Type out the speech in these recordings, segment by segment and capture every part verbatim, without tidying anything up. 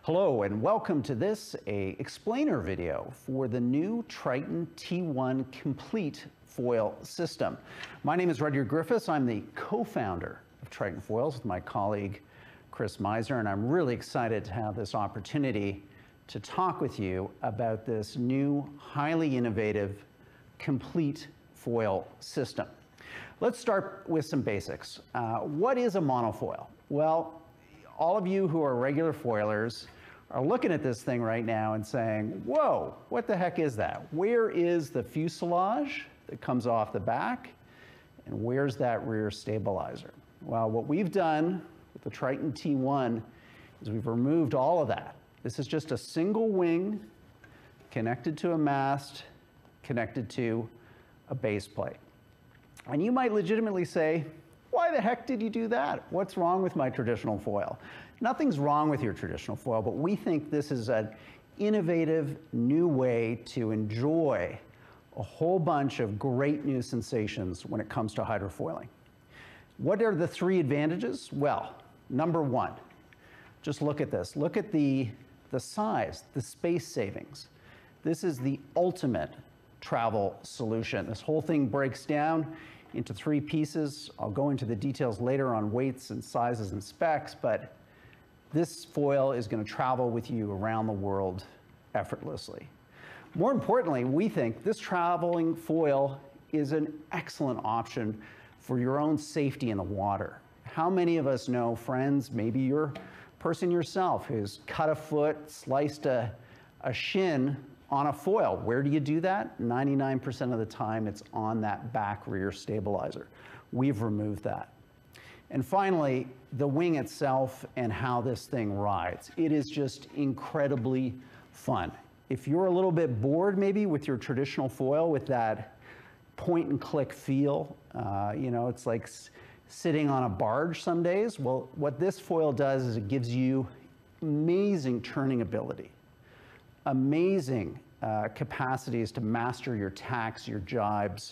Hello and welcome to this a explainer video for the new Triton T one Complete Foil System. My name is Rudy Griffiths. I'm the co-founder of Triton Foils with my colleague Chris Meisner, and I'm really excited to have this opportunity to talk with you about this new, highly innovative, complete foil system. Let's start with some basics. Uh, what is a monofoil? Well, all of you who are regular foilers are looking at this thing right now and saying, whoa, what the heck is that? Where is the fuselage that comes off the back? And where's that rear stabilizer? Well, what we've done with the Triton T one is we've removed all of that. This is just a single wing connected to a mast, connected to a base plate. And you might legitimately say, why the heck did you do that? What's wrong with my traditional foil? Nothing's wrong with your traditional foil, but we think this is an innovative new way to enjoy a whole bunch of great new sensations when it comes to hydrofoiling. What are the three advantages? Well, number one, just look at this. Look at the, the size, the space savings. This is the ultimate travel solution. This whole thing breaks down into three pieces. I'll go into the details later on weights and sizes and specs, but this foil is going to travel with you around the world effortlessly. More importantly, we think this traveling foil is an excellent option for your own safety in the water. How many of us know friends, maybe you're a person yourself, who's cut a foot, sliced a, a shin on a foil? Where do you do that? ninety-nine percent of the time it's on that back rear stabilizer. We've removed that. And finally, the wing itself and how this thing rides. It is just incredibly fun. If you're a little bit bored maybe with your traditional foil with that point and click feel, uh, you know, it's like s sitting on a barge some days. Well, what this foil does is it gives you amazing turning ability. Amazing uh, capacities to master your tacks, your jibes,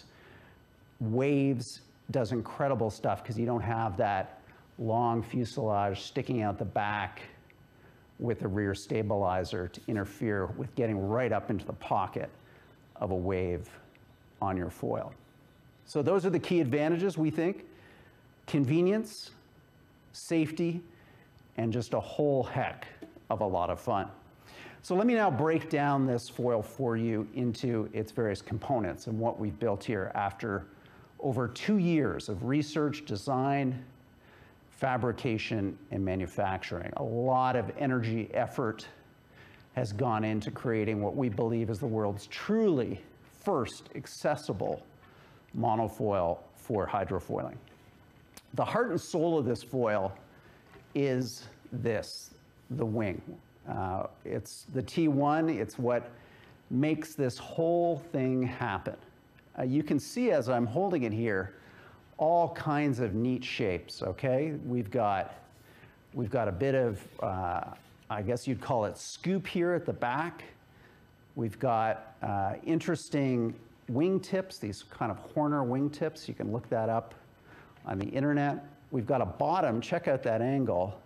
waves, does incredible stuff because you don't have that long fuselage sticking out the back with a rear stabilizer to interfere with getting right up into the pocket of a wave on your foil. So those are the key advantages, we think: convenience, safety, and just a whole heck of a lot of fun. So let me now break down this foil for you into its various components and what we've built here after over two years of research, design, fabrication, and manufacturing. A lot of energy, effort has gone into creating what we believe is the world's truly first accessible monofoil for hydrofoiling. The heart and soul of this foil is this, the wing. Uh, it's the T one, it's what makes this whole thing happen. Uh, you can see as I'm holding it here, all kinds of neat shapes, okay? We've got, we've got a bit of, uh, I guess you'd call it scoop here at the back. We've got uh, interesting wing tips, these kind of Horner wing tips. You can look that up on the internet. We've got a bottom, check out that angle,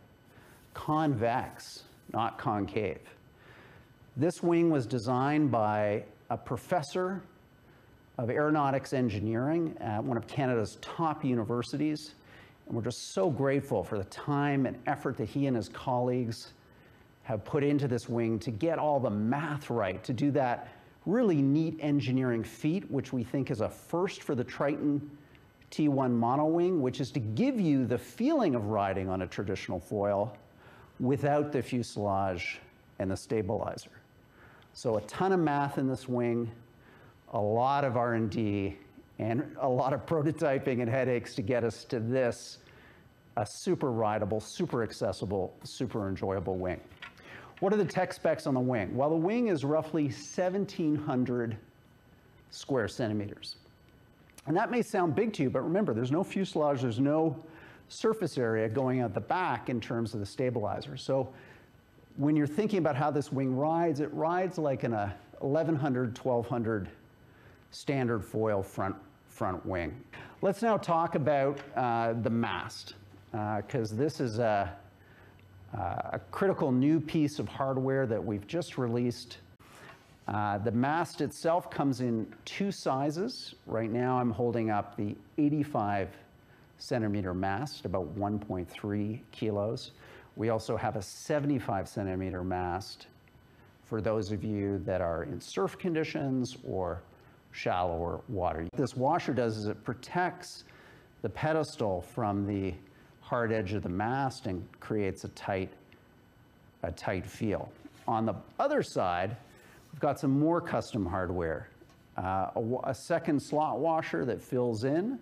convex, not concave. This wing was designed by a professor of aeronautics engineering at one of Canada's top universities. And we're just so grateful for the time and effort that he and his colleagues have put into this wing to get all the math right, to do that really neat engineering feat, which we think is a first for the Triton T one Monowing, which is to give you the feeling of riding on a traditional foil without the fuselage and the stabilizer. So a ton of math in this wing, a lot of R and D, and a lot of prototyping and headaches to get us to this, a super rideable, super accessible, super enjoyable wing. What are the tech specs on the wing? Well, the wing is roughly seventeen hundred square centimeters. And that may sound big to you, but remember, there's no fuselage, there's no surface area going out the back in terms of the stabilizer. So when you're thinking about how this wing rides, it rides like an uh, eleven hundred, twelve hundred standard foil front, front wing. Let's now talk about uh, the mast, because uh, this is a, Uh, a critical new piece of hardware that we've just released. Uh, the mast itself comes in two sizes. Right now I'm holding up the eighty-five centimeter mast, about one point three kilos. We also have a seventy-five centimeter mast for those of you that are in surf conditions or shallower water. What this washer does is it protects the pedestal from the hard edge of the mast and creates a tight, a tight feel. On the other side, we've got some more custom hardware. Uh, a, a second slot washer that fills in,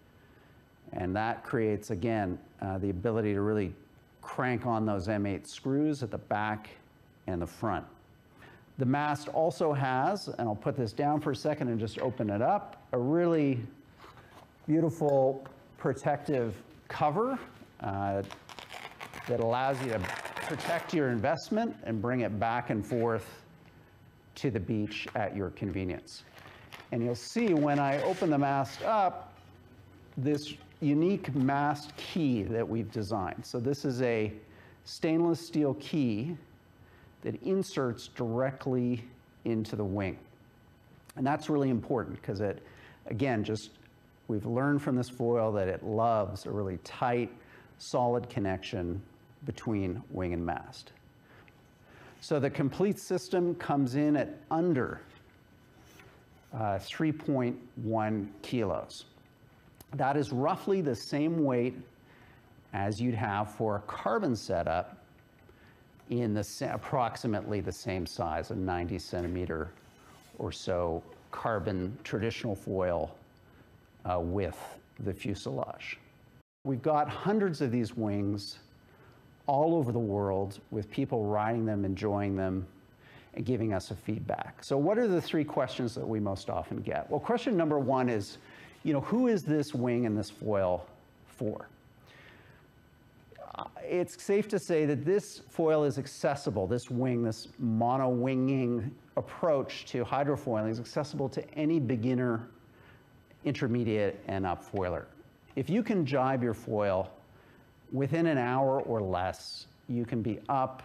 and that creates, again, uh, the ability to really crank on those M eight screws at the back and the front. The mast also has, and I'll put this down for a second and just open it up, a really beautiful protective cover uh, that allows you to protect your investment and bring it back and forth to the beach at your convenience. And you'll see when I open the mast up, this unique mast key that we've designed. So this is a stainless steel key that inserts directly into the wing. And that's really important because it, again, just we've learned from this foil that it loves a really tight, solid connection between wing and mast. So the complete system comes in at under uh, three point one kilos. That is roughly the same weight as you'd have for a carbon setup in the approximately the same size, a ninety centimeter or so carbon traditional foil uh, with the fuselage. We've got hundreds of these wings all over the world with people riding them, enjoying them, and giving us a feedback. So what are the three questions that we most often get? Well, question number one is, you know, who is this wing and this foil for? Uh, it's safe to say that this foil is accessible. This wing, this monowinging approach to hydrofoiling is accessible to any beginner, intermediate, and up foiler. If you can jibe your foil within an hour or less, you can be up,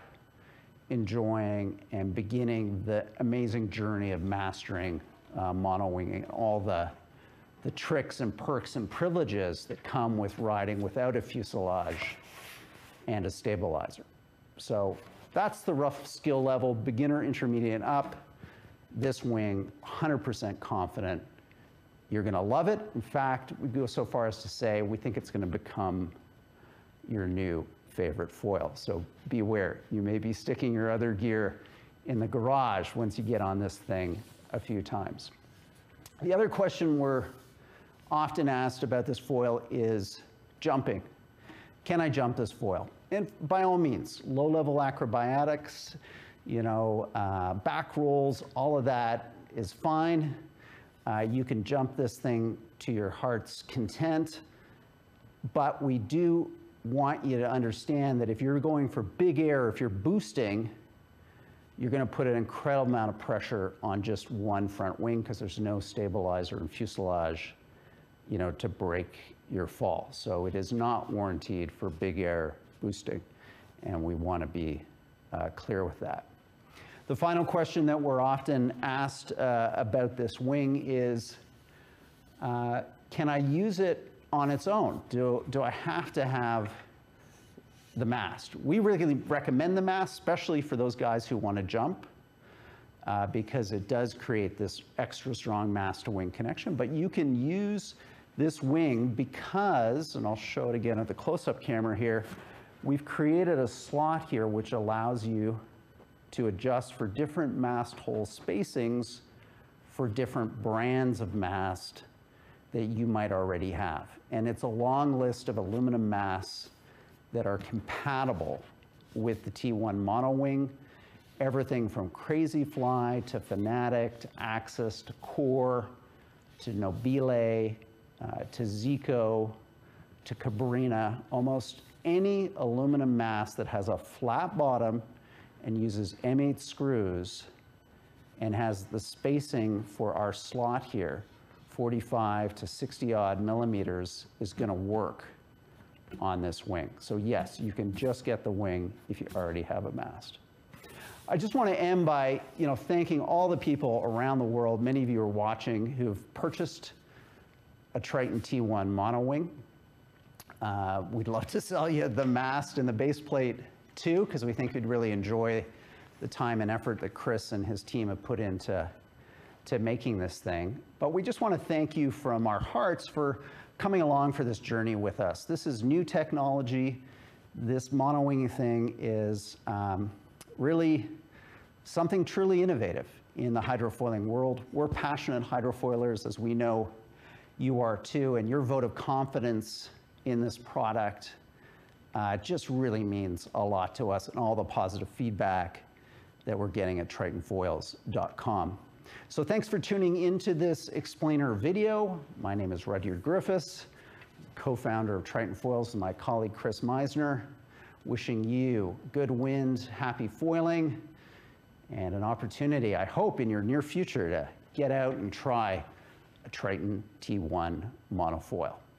enjoying, and beginning the amazing journey of mastering uh, monowinging, all the, the tricks and perks and privileges that come with riding without a fuselage and a stabilizer. So that's the rough skill level, beginner, intermediate, and up. This wing, one hundred percent confident you're gonna love it. In fact, we go so far as to say we think it's gonna become your new favorite foil. So beware, you may be sticking your other gear in the garage once you get on this thing a few times. The other question we're often asked about this foil is jumping. Can I jump this foil? And by all means, low-level acrobatics, you know, uh, back rolls, all of that is fine. Uh, you can jump this thing to your heart's content, but we do want you to understand that if you're going for big air, if you're boosting, you're going to put an incredible amount of pressure on just one front wing because there's no stabilizer and fuselage, you know, to break your fall. So it is not warranted for big air boosting, and we want to be uh, clear with that. The final question that we're often asked uh, about this wing is, uh, can I use it on its own? Do, do I have to have the mast? We really recommend the mast, especially for those guys who want to jump, uh, because it does create this extra strong mast to wing connection. But you can use this wing because, and I'll show it again at the close-up camera here, we've created a slot here which allows you to adjust for different mast hole spacings for different brands of mast that you might already have. And it's a long list of aluminum masts that are compatible with the T one Monowing, everything from Crazy Fly to Fanatic to Axis to Core to Nobile uh, to Zico to Cabrina. Almost any aluminum mast that has a flat bottom and uses M eight screws and has the spacing for our slot here, forty-five to sixty odd millimeters, is gonna work on this wing. So yes, you can just get the wing if you already have a mast. I just want to end by, you know, thanking all the people around the world, many of you are watching, who've purchased a Triton T one monowing. Uh, we'd love to sell you the mast and the base plate too, because we think you'd really enjoy the time and effort that Chris and his team have put into to making this thing. But we just want to thank you from our hearts for coming along for this journey with us. This is new technology. This monowing thing is um, really something truly innovative in the hydrofoiling world. We're passionate hydrofoilers, as we know you are too, and your vote of confidence in this product uh, just really means a lot to us, and all the positive feedback that we're getting at triton foils dot com. So thanks for tuning into this explainer video. My name is Rudy Griffiths, co-founder of Triton Foils, and my colleague Chris Meisner, wishing you good wind, happy foiling, and an opportunity, I hope, in your near future to get out and try a Triton T one monofoil.